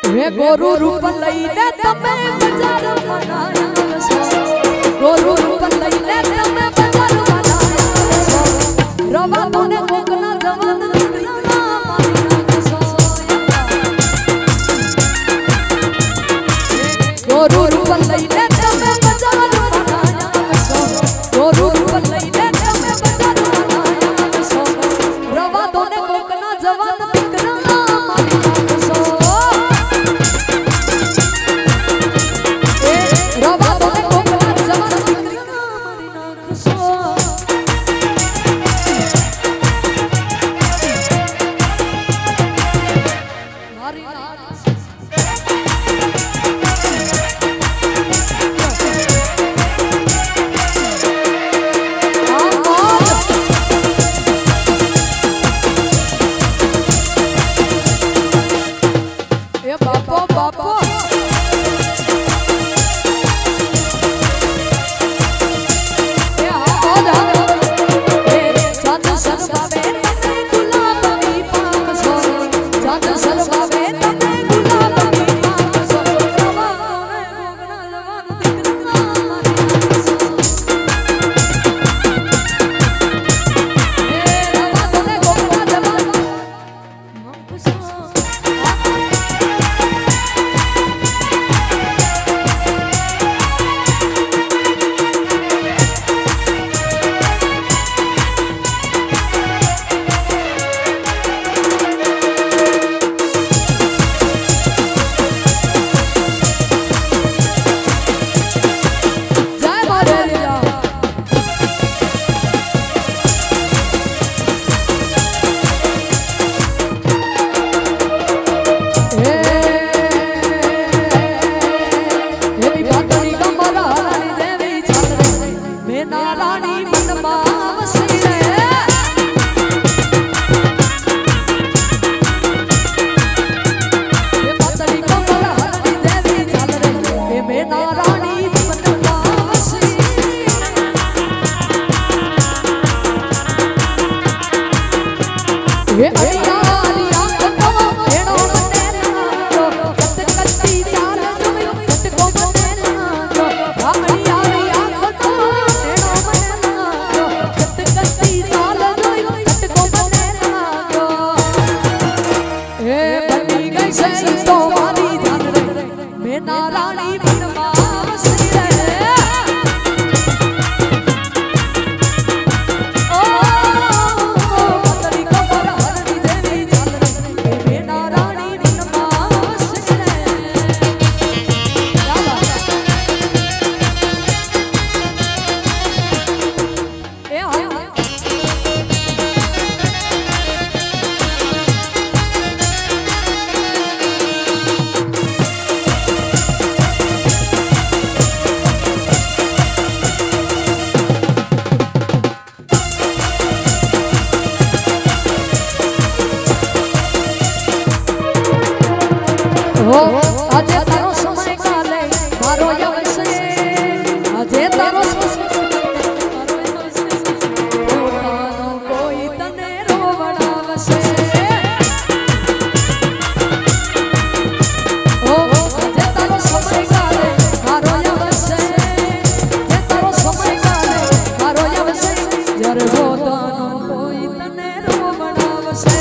हे गोरु रूप लईने तमे बजार बनाया सो गोरु रूप लईने तमे बजार बनाया सो रवा तोने कोकना जवान दिखना मारिया सो गोरु रूप लईने तमे बजार बनाया सो गोरु रूप लईने तमे बजार बनाया सो रवा तोने कोकना जवान दिखना मारिया सो આજે તારો સમય કાલે મારો આવશે આજે તારો કોઈ તને રોવડાવશે ઓ આજે તારો સમય કાલે મારો આવશે આજે તારો સમય કાલે મારો આવશે જ્યારે પોતાનો કોઈ તને રોવડાવશે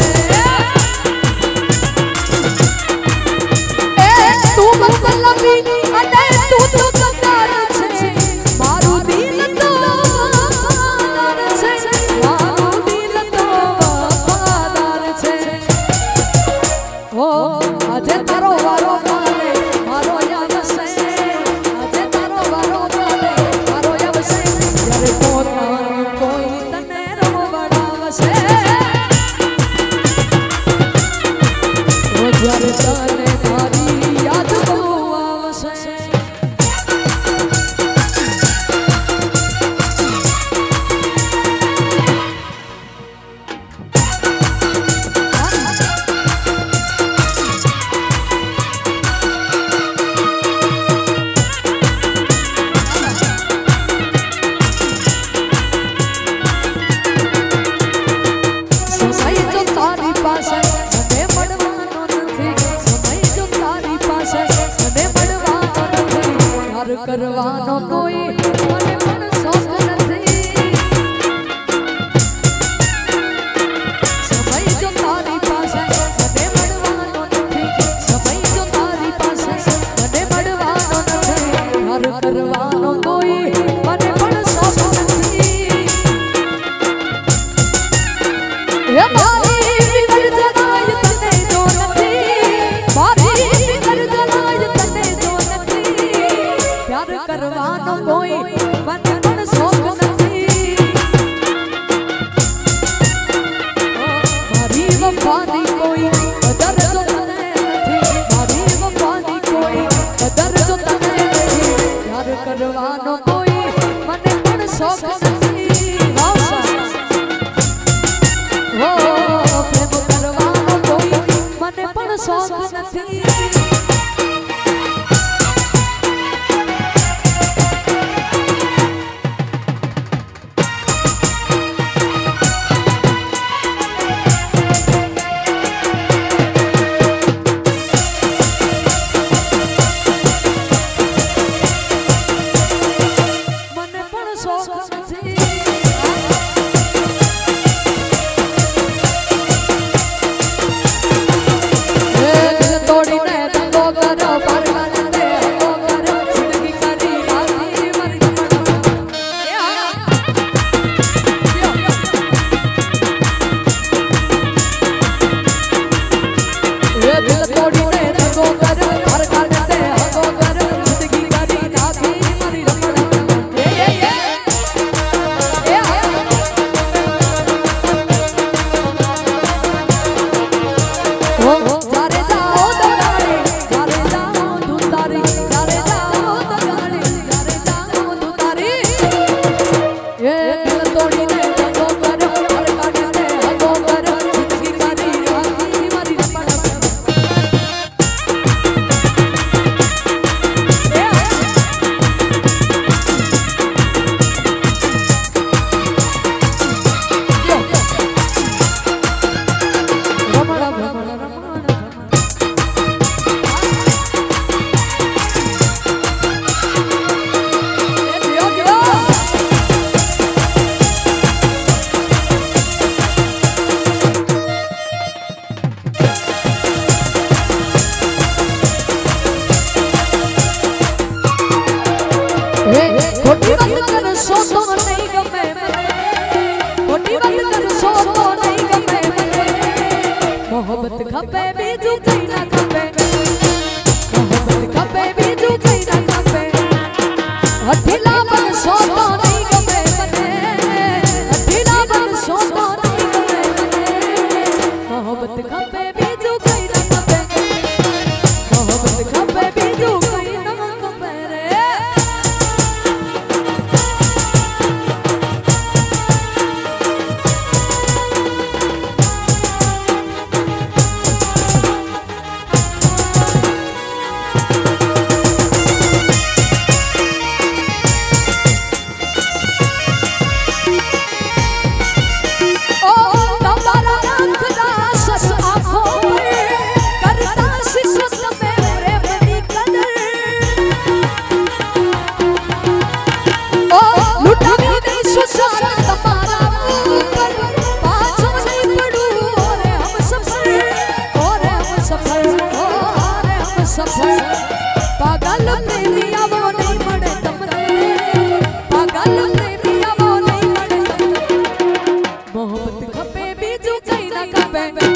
પાસે મને મળવાનો નથી સમય करवानो कोई મને પણ શોખ નથી સમય જો તારી પાસે મને મળવાનો નથી સમય જો તારી પાસે મને મળવાનો નથી પ્યાર કરવાનો કોઈ મને પણ શોખ નથી હે મારી વિકર જનાય તને જો નથી મારી વિકર જનાય તને જો નથી प्यार करवानो कोई मन मन शौक नहीं मारी वफानी कोई कदर जो तने नहीं मारी वफानी कोई कदर जो तने नहीं प्यार करवानो कोई मन मन शौक नहीं हो प्रेम करवानो कोई मन मन शौक नहीं मोहब्बत खपे बीजू कई ना खपे मोहब्बत खपे बीजू कई ना खपे अठिला बन सोतो नहीं खपे मने अठिला बन सोतो नहीं खपे मने मोहब्बत खपे बीजू कई ना खपे मोहब्बत खपे बीजू कई ना खपे रे पागल प्रेमिया वो नहीं मरे तमने पागल प्रेमिया वो नहीं मरे मोहब्बत खपे बीजू कई ना खपे